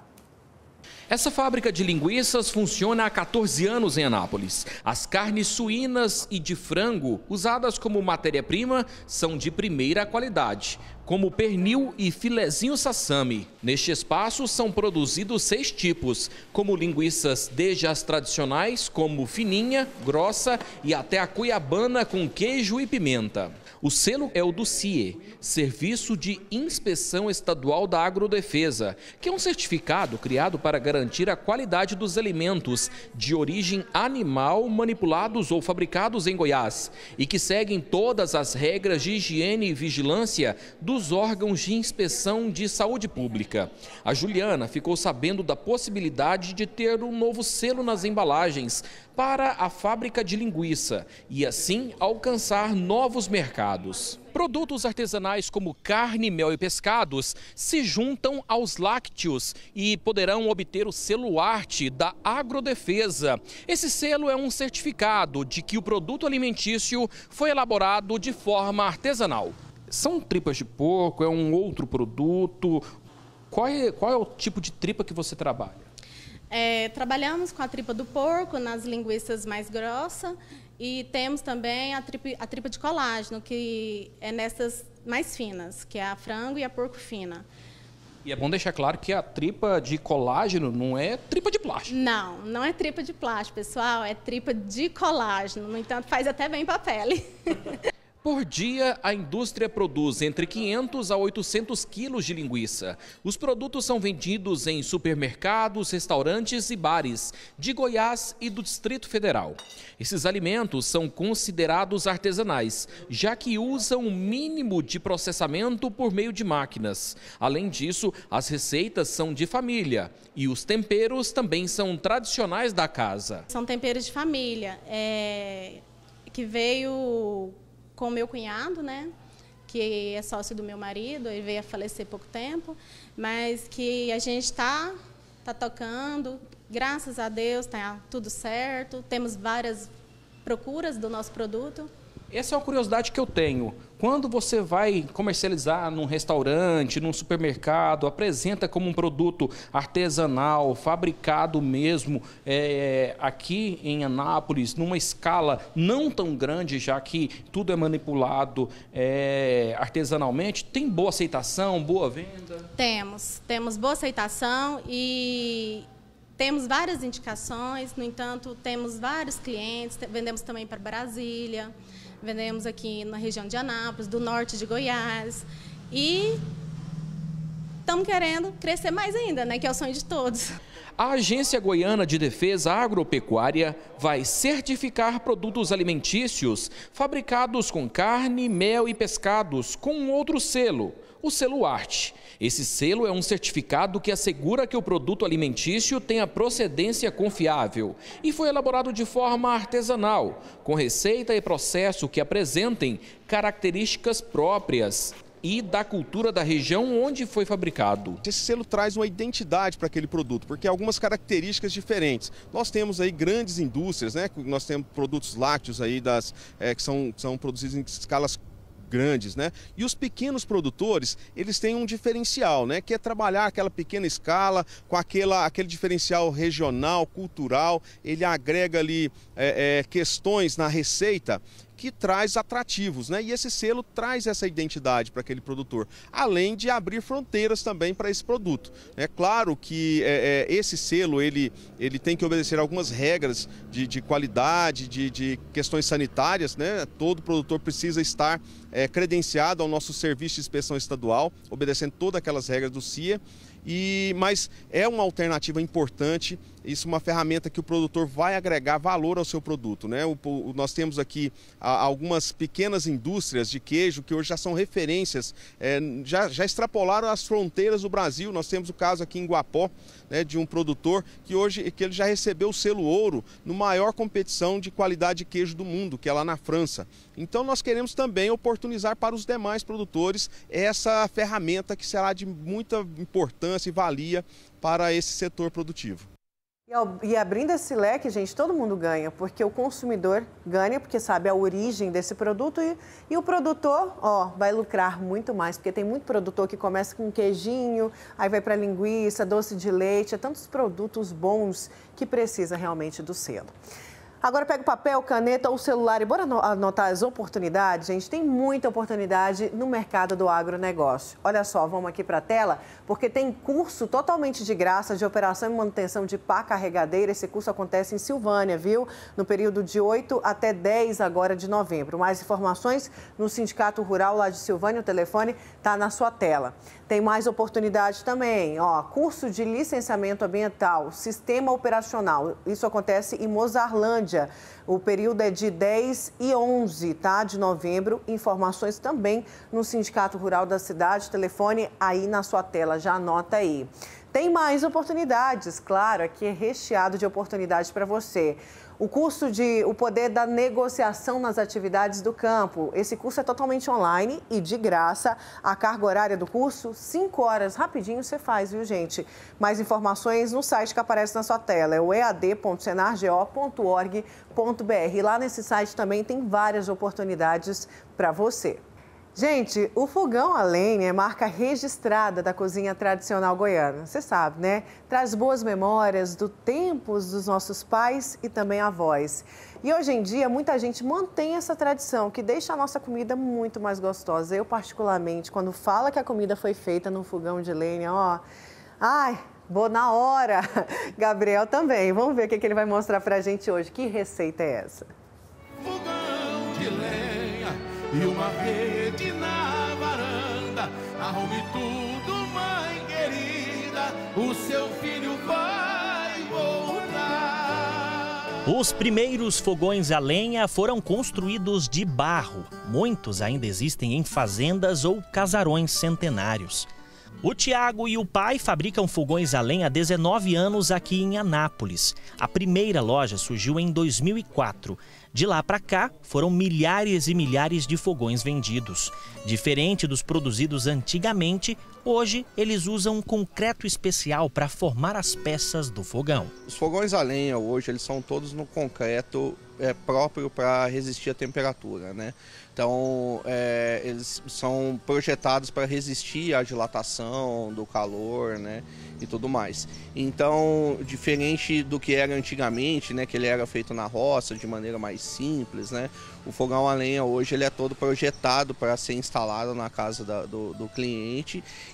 Speaker 2: Essa fábrica de linguiças funciona há 14 anos em Anápolis. As carnes suínas e de frango usadas como matéria-prima são de primeira qualidade, como pernil e filezinho sassami. Neste espaço são produzidos 6 tipos, como linguiças desde as tradicionais, como fininha, grossa e até a cuiabana com queijo e pimenta. O selo é o do CIE, Serviço de Inspeção Estadual da Agrodefesa, que é um certificado criado para garantir a qualidade dos alimentos de origem animal manipulados ou fabricados em Goiás e que seguem todas as regras de higiene e vigilância dos órgãos de inspeção de saúde pública. A Juliana ficou sabendo da possibilidade de ter um novo selo nas embalagens para a fábrica de linguiça e assim alcançar novos mercados. Produtos artesanais como carne, mel e pescados se juntam aos lácteos e poderão obter o selo Arte da Agrodefesa. Esse selo é um certificado de que o produto alimentício foi elaborado de forma artesanal. São tripas de porco, é um outro produto? Qual é o tipo de tripa que você trabalha?
Speaker 21: Trabalhamos com a tripa do porco nas linguiças mais grossas e temos também a tripa de colágeno, que é nessas mais finas, que é a frango e a porco fina.
Speaker 2: E é bom deixar claro que a tripa de colágeno não é tripa de plástico.
Speaker 21: Não, não é tripa de plástico, pessoal, é tripa de colágeno. No entanto, faz até bem para a pele.
Speaker 2: Por dia, a indústria produz entre 500 a 800 quilos de linguiça. Os produtos são vendidos em supermercados, restaurantes e bares de Goiás e do Distrito Federal. Esses alimentos são considerados artesanais, já que usam um mínimo de processamento por meio de máquinas. Além disso, as receitas são de família e os temperos também são tradicionais da casa.
Speaker 21: São temperos de família, que veio com o meu cunhado, né, que é sócio do meu marido, ele veio a falecer há pouco tempo, mas que a gente está tocando, graças a Deus está tudo certo, temos várias procuras do nosso produto.
Speaker 2: Essa é uma curiosidade que eu tenho. Quando você vai comercializar num restaurante, num supermercado, apresenta como um produto artesanal, fabricado mesmo, aqui em Anápolis, numa escala não tão grande, já que tudo é manipulado artesanalmente, tem boa aceitação, boa venda?
Speaker 21: Temos boa aceitação e Temos várias indicações, no entanto, temos vários clientes, vendemos também para Brasília, vendemos aqui na região de Anápolis, do norte de Goiás, e estamos querendo crescer mais ainda, né, que é o sonho de todos.
Speaker 2: A Agência Goiana de Defesa Agropecuária vai certificar produtos alimentícios fabricados com carne, mel e pescados com um outro selo, o selo Arte. Esse selo é um certificado que assegura que o produto alimentício tenha procedência confiável e foi elaborado de forma artesanal, com receita e processo que apresentem características próprias e da cultura da região onde foi fabricado.
Speaker 3: Esse selo traz uma identidade para aquele produto, porque algumas características diferentes. Nós temos aí grandes indústrias, né? Nós temos produtos lácteos aí que são produzidos em escalas grandes, né? E os pequenos produtores, eles têm um diferencial, né? Que é trabalhar aquela pequena escala com aquele diferencial regional, cultural. Ele agrega ali questões na receita que traz atrativos, né? E esse selo traz essa identidade para aquele produtor, além de abrir fronteiras também para esse produto. É claro que esse selo ele tem que obedecer algumas regras de qualidade, de questões sanitárias, né? Todo produtor precisa estar credenciado ao nosso serviço de inspeção estadual, obedecendo todas aquelas regras do CIA. Mas é uma alternativa importante, isso é uma ferramenta que o produtor vai agregar valor ao seu produto, né? Nós temos aqui algumas pequenas indústrias de queijo que hoje já são referências, já extrapolaram as fronteiras do Brasil. Nós temos o caso aqui em Guapó, né, de um produtor que ele já recebeu o selo ouro no maior competição de qualidade de queijo do mundo, que é lá na França. Então nós queremos também oportunizar para os demais produtores essa ferramenta que será de muita importância e valia para esse setor produtivo.
Speaker 1: E abrindo esse leque, gente, todo mundo ganha, porque o consumidor ganha, porque sabe a origem desse produto e o produtor, vai lucrar muito mais, porque tem muito produtor que começa com queijinho, aí vai para linguiça, doce de leite, tantos produtos bons que precisa realmente do selo. Agora pega o papel, caneta ou celular e bora anotar as oportunidades. Gente, tem muita oportunidade no mercado do agronegócio. Olha só, vamos aqui para a tela, porque tem curso totalmente de graça de operação e manutenção de pá carregadeira. Esse curso acontece em Silvânia, viu? No período de 8 até 10 agora de novembro. Mais informações no Sindicato Rural lá de Silvânia, o telefone está na sua tela. Tem mais oportunidade também, curso de licenciamento ambiental, sistema operacional. Isso acontece em Mozarlândia. O período é de 10 e 11, de novembro. Informações também no Sindicato Rural da cidade. Telefone aí na sua tela, já anota aí. Tem mais oportunidades, claro, aqui é recheado de oportunidades para você. O curso de O Poder da Negociação nas Atividades do Campo. Esse curso é totalmente online e de graça. A carga horária do curso, 5 horas, rapidinho você faz, viu, gente? Mais informações no site que aparece na sua tela, é o ead.senargo.org.br. Lá nesse site também tem várias oportunidades para você. Gente, o fogão a lenha é marca registrada da cozinha tradicional goiana. Você sabe, né? Traz boas memórias do tempos dos nossos pais e também avós. E hoje em dia, muita gente mantém essa tradição, que deixa a nossa comida muito mais gostosa. Eu, particularmente, quando fala que a comida foi feita no fogão de lenha, vou na hora. Gabriel também. Vamos ver o que ele vai mostrar pra gente hoje. Que receita é essa?
Speaker 22: Fogão de lenha e uma rede na varanda. Arrume tudo, mãe querida, o seu filho vai voltar.
Speaker 12: Os primeiros fogões a lenha foram construídos de barro. Muitos ainda existem em fazendas ou casarões centenários. O Tiago e o pai fabricam fogões a lenha há 19 anos aqui em Anápolis. A primeira loja surgiu em 2004. De lá para cá, foram milhares e milhares de fogões vendidos. Diferente dos produzidos antigamente, hoje eles usam um concreto especial para formar as peças do fogão.
Speaker 23: Os fogões a lenha hoje eles são todos no concreto próprio para resistir à temperatura, né? Então, eles são projetados para resistir à dilatação do calor, né? E tudo mais. Então, diferente do que era antigamente, né? Que ele era feito na roça de maneira mais simples, né? O fogão a lenha hoje ele é todo projetado para ser instalado na casa do cliente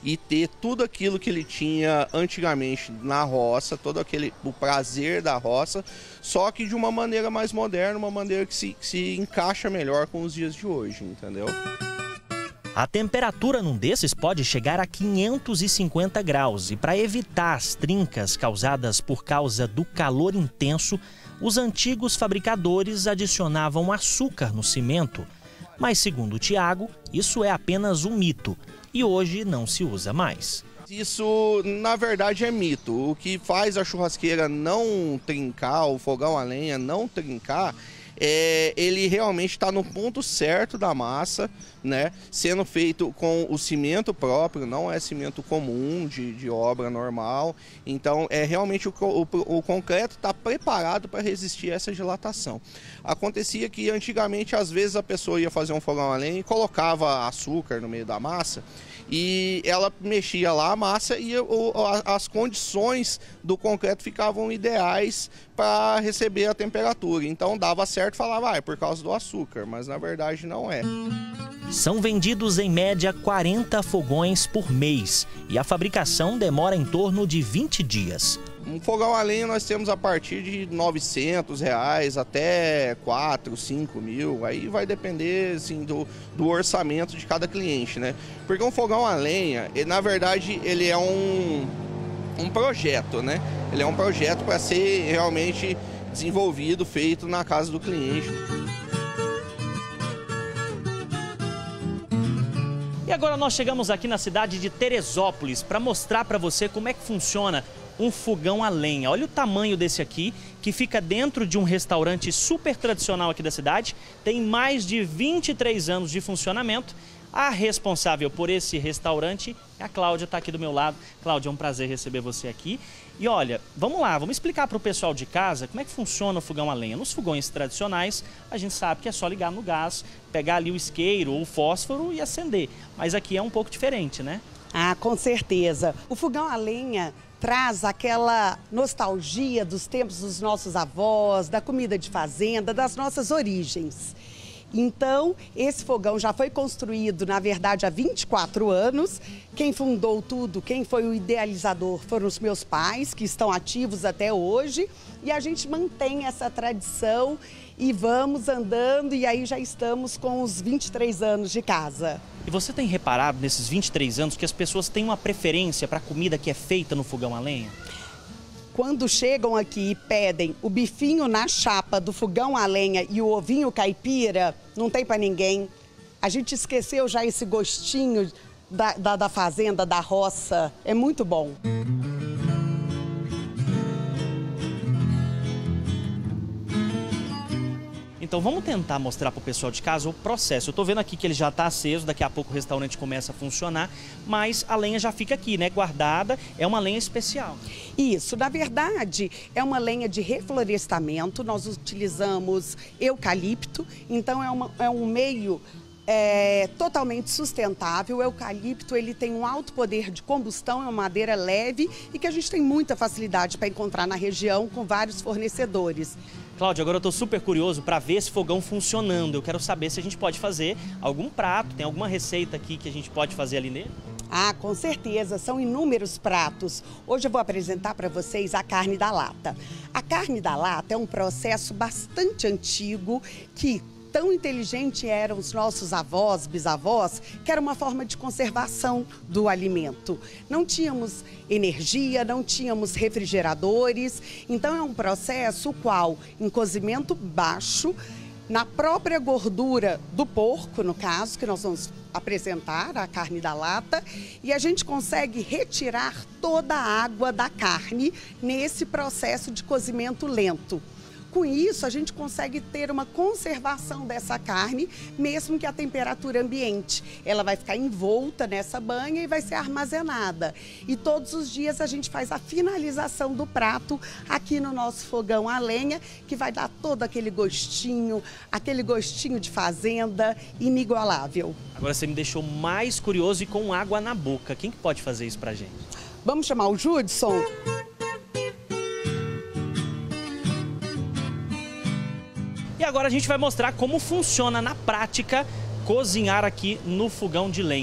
Speaker 23: e ter tudo aquilo que ele tinha antigamente na roça, o prazer da roça, só que de uma maneira mais moderna, uma maneira que se encaixa melhor com os dias de hoje, entendeu?
Speaker 12: A temperatura num desses pode chegar a 550 graus e para evitar as trincas causadas por causa do calor intenso, os antigos fabricadores adicionavam açúcar no cimento. Mas, segundo o Tiago, isso é apenas um mito e hoje não se usa mais.
Speaker 23: Isso, na verdade, é mito. O que faz a churrasqueira não trincar, o fogão a lenha não trincar, ele realmente está no ponto certo da massa, né? Sendo feito com o cimento próprio, não é cimento comum de obra normal. Então, realmente o concreto está preparado para resistir a essa dilatação. Acontecia que antigamente, às vezes, a pessoa ia fazer um fogão a lenha e colocava açúcar no meio da massa, e ela mexia lá a massa e as condições do concreto ficavam ideais para receber a temperatura. Então dava certo, falava, é por causa do açúcar, mas na verdade não é.
Speaker 12: São vendidos em média 40 fogões por mês e a fabricação demora em torno de 20 dias.
Speaker 23: Um fogão a lenha nós temos a partir de R$900 até 4, 5 mil, aí vai depender assim, do orçamento de cada cliente, né? Porque um fogão a lenha, na verdade, ele é um projeto, né? Ele é um projeto para ser realmente desenvolvido, feito na casa do cliente.
Speaker 12: E agora nós chegamos aqui na cidade de Teresópolis para mostrar para você como é que funciona um fogão a lenha. Olha o tamanho desse aqui, que fica dentro de um restaurante super tradicional aqui da cidade. Tem mais de 23 anos de funcionamento. A responsável por esse restaurante é a Cláudia, está aqui do meu lado. Cláudia, é um prazer receber você aqui. E olha, vamos lá, vamos explicar para o pessoal de casa como é que funciona o fogão a lenha. Nos fogões tradicionais, a gente sabe que é só ligar no gás, pegar ali o isqueiro ou o fósforo e acender. Mas aqui é um pouco diferente, né?
Speaker 5: Ah, com certeza. O fogão a lenha traz aquela nostalgia dos tempos dos nossos avós, da comida de fazenda, das nossas origens. Então, esse fogão já foi construído, na verdade, há 24 anos. Quem fundou tudo, quem foi o idealizador foram os meus pais, que estão ativos até hoje. E a gente mantém essa tradição e vamos andando, e aí já estamos com os 23 anos de casa.
Speaker 12: E você tem reparado nesses 23 anos que as pessoas têm uma preferência para a comida que é feita no fogão a lenha?
Speaker 5: Quando chegam aqui e pedem o bifinho na chapa do fogão a lenha e o ovinho caipira, não tem para ninguém. A gente esqueceu já esse gostinho da fazenda, da roça. É muito bom.
Speaker 12: Então vamos tentar mostrar para o pessoal de casa o processo. Eu estou vendo aqui que ele já está aceso, daqui a pouco o restaurante começa a funcionar, mas a lenha já fica aqui, né, guardada, é uma lenha especial.
Speaker 5: Isso, na verdade, é uma lenha de reflorestamento, nós utilizamos eucalipto, então é um meio totalmente sustentável. O eucalipto, ele tem um alto poder de combustão, é uma madeira leve e que a gente tem muita facilidade para encontrar na região com vários fornecedores.
Speaker 12: Cláudia, agora eu estou super curioso para ver esse fogão funcionando. Eu quero saber se a gente pode fazer algum prato, tem alguma receita aqui que a gente pode fazer ali nele?
Speaker 5: Ah, com certeza, são inúmeros pratos. Hoje eu vou apresentar para vocês a carne da lata. A carne da lata é um processo bastante antigo que tão inteligente eram os nossos avós, bisavós, que era uma forma de conservação do alimento. Não tínhamos energia, não tínhamos refrigeradores, então é um processo o qual, em cozimento baixo, na própria gordura do porco, no caso, que nós vamos apresentar, a carne da lata, e a gente consegue retirar toda a água da carne nesse processo de cozimento lento. Com isso, a gente consegue ter uma conservação dessa carne, mesmo que a temperatura ambiente. Ela vai ficar envolta nessa banha e vai ser armazenada. E todos os dias a gente faz a finalização do prato aqui no nosso fogão a lenha, que vai dar todo aquele gostinho de fazenda inigualável.
Speaker 12: Agora você me deixou mais curioso e com água na boca. Quem que pode fazer isso pra gente?
Speaker 5: Vamos chamar o Judson?
Speaker 12: E agora a gente vai mostrar como funciona na prática cozinhar aqui no fogão de lenha.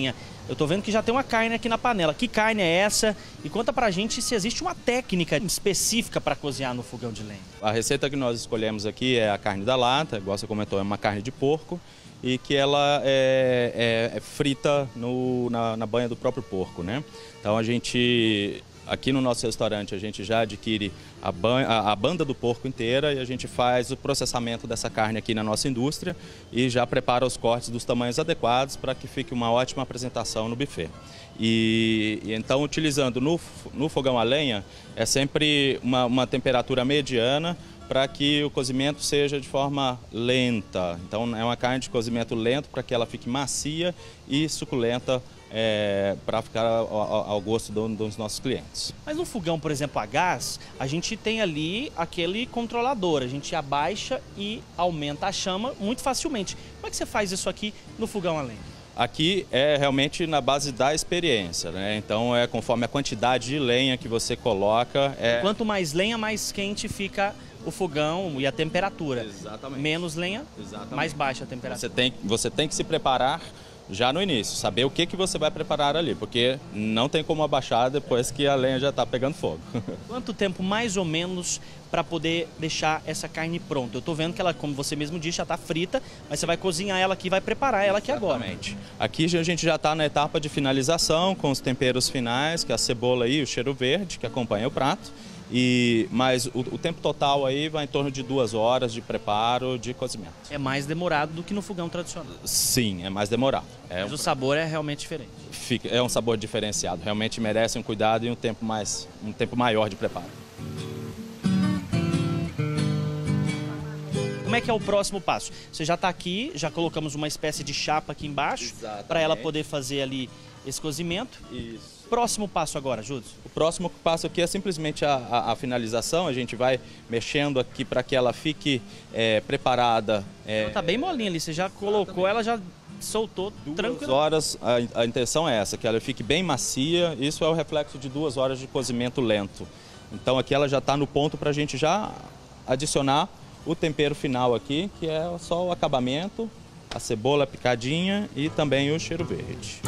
Speaker 12: Eu tô vendo que já tem uma carne aqui na panela. Que carne é essa? E conta pra gente se existe uma técnica específica para cozinhar no fogão de lenha.
Speaker 4: A receita que nós escolhemos aqui é a carne da lata, igual você comentou, é uma carne de porco e que ela é frita na banha do próprio porco, né? Então a gente, aqui no nosso restaurante, a gente já adquire a banda do porco inteira e a gente faz o processamento dessa carne aqui na nossa indústria e já prepara os cortes dos tamanhos adequados para que fique uma ótima apresentação no buffet. E então, utilizando no fogão a lenha, é sempre uma temperatura mediana para que o cozimento seja de forma lenta. Então, é uma carne de cozimento lento para que ela fique macia e suculenta para ficar ao gosto dos nossos clientes.
Speaker 12: Mas no fogão, por exemplo, a gás, a gente tem ali aquele controlador. A gente abaixa e aumenta a chama muito facilmente. Como é que você faz isso aqui no fogão a lenha?
Speaker 4: Aqui é realmente na base da experiência, né? Então é conforme a quantidade de lenha que você coloca.
Speaker 12: Quanto mais lenha, mais quente fica o fogão e a temperatura.
Speaker 4: Exatamente.
Speaker 12: Menos lenha, mais baixa a temperatura.
Speaker 4: Você tem que se preparar já no início, saber o que você vai preparar ali, porque não tem como abaixar depois que a lenha já está pegando fogo.
Speaker 12: Quanto tempo mais ou menos para poder deixar essa carne pronta? Eu estou vendo que ela, como você mesmo disse, já está frita, mas você vai cozinhar ela aqui e vai preparar ela aqui agora.
Speaker 4: Exatamente. Aqui a gente já está na etapa de finalização com os temperos finais, que é a cebola e o cheiro verde que acompanha o prato. Mas o tempo total aí vai em torno de 2 horas de preparo, de cozimento.
Speaker 12: É mais demorado do que no fogão tradicional?
Speaker 4: Sim, é mais demorado.
Speaker 12: Mas o sabor é realmente diferente?
Speaker 4: É um sabor diferenciado, realmente merece um cuidado e um tempo maior de preparo.
Speaker 12: Como é que é o próximo passo? Você já está aqui, já colocamos uma espécie de chapa aqui embaixo para ela poder fazer ali esse cozimento.
Speaker 4: Isso.
Speaker 12: Próximo passo agora, Júlio?
Speaker 4: O próximo passo aqui é simplesmente a finalização. A gente vai mexendo aqui para que ela fique preparada.
Speaker 12: Ela tá bem molinha ali, você já colocou, ela já soltou tranquilo.
Speaker 4: 2 horas, a intenção é essa, que ela fique bem macia. Isso é o reflexo de 2 horas de cozimento lento. Então aqui ela já está no ponto para a gente já adicionar o tempero final aqui, que é só o acabamento, a cebola picadinha e também o cheiro verde.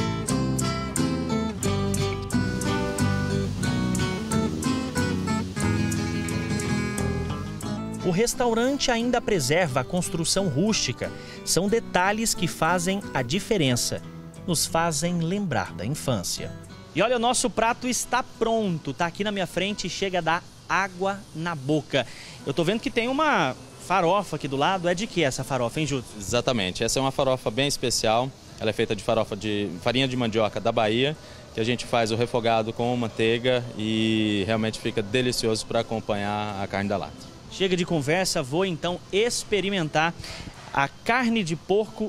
Speaker 12: O restaurante ainda preserva a construção rústica. São detalhes que fazem a diferença. Nos fazem lembrar da infância. E olha, o nosso prato está pronto. Está aqui na minha frente e chega a dar água na boca. Eu tô vendo que tem uma farofa aqui do lado. É de que essa farofa, hein, Júlio?
Speaker 4: Exatamente. Essa é uma farofa bem especial. Ela é feita de farinha de mandioca da Bahia, que a gente faz o refogado com manteiga e realmente fica delicioso para acompanhar a carne da lata.
Speaker 12: Chega de conversa, vou então experimentar a carne de porco.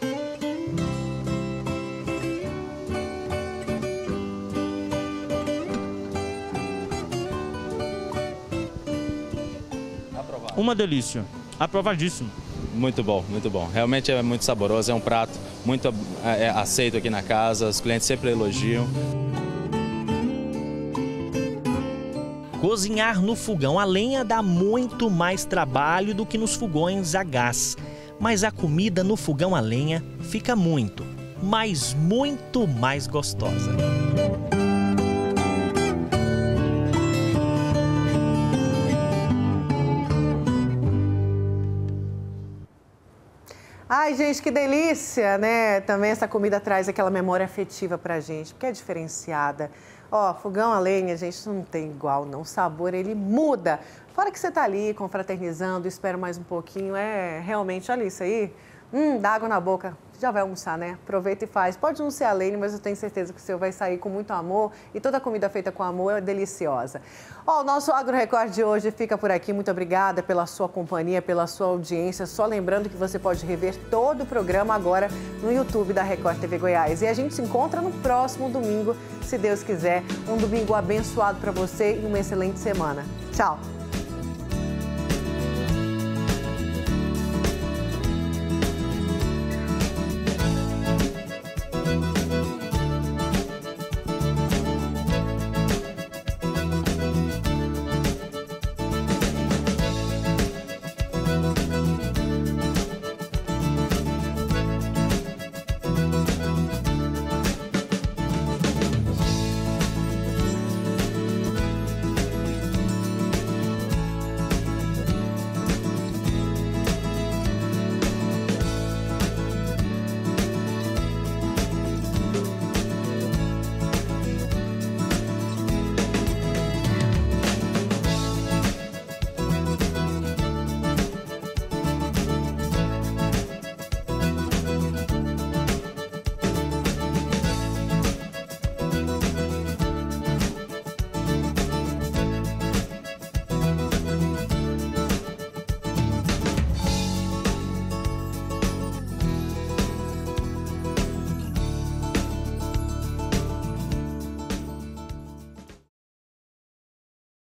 Speaker 12: Uma delícia, aprovadíssimo.
Speaker 4: Muito bom, muito bom. Realmente é muito saboroso, é um prato muito aceito aqui na casa, os clientes sempre elogiam.
Speaker 12: Cozinhar no fogão a lenha dá muito mais trabalho do que nos fogões a gás. Mas a comida no fogão a lenha fica muito, mas muito mais gostosa.
Speaker 1: Ai, gente, que delícia, né? Também essa comida traz aquela memória afetiva pra gente, porque é diferenciada. Ó, fogão a lenha, gente, não tem igual, não. O sabor, ele muda. Fora que você tá ali confraternizando, espera mais um pouquinho, realmente, olha isso aí. Dá água na boca. Já vai almoçar, né? Aproveita e faz. Pode não ser a lenha, mas eu tenho certeza que o seu vai sair com muito amor. E toda comida feita com amor é deliciosa. Ó, o nosso Agro Record de hoje fica por aqui. Muito obrigada pela sua companhia, pela sua audiência. Só lembrando que você pode rever todo o programa agora no YouTube da Record TV Goiás. E a gente se encontra no próximo domingo, se Deus quiser. Um domingo abençoado para você e uma excelente semana. Tchau!